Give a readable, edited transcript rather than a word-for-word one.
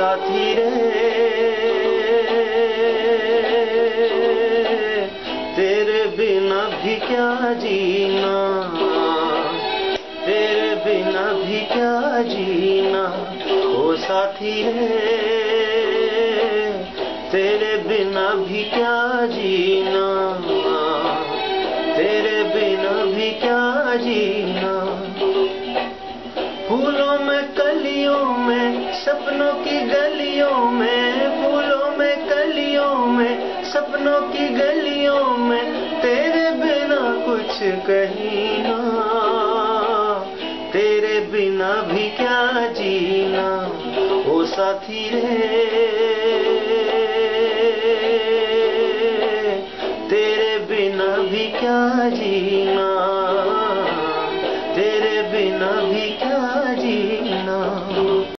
साथी रे तेरे बिना भी क्या जीना, तेरे बिना भी क्या जीना। ओ साथी रे तेरे बिना भी क्या जीना, तेरे बिना भी क्या जीना। फूलों में कलियों में सपनों की गलियों में, फूलों में कलियों में सपनों की गलियों में तेरे बिना कुछ कहीं ना, तेरे बिना भी क्या जीना। ओ साथी रे तेरे बिना भी क्या जीना, तेरे बिना भी क्या जीना।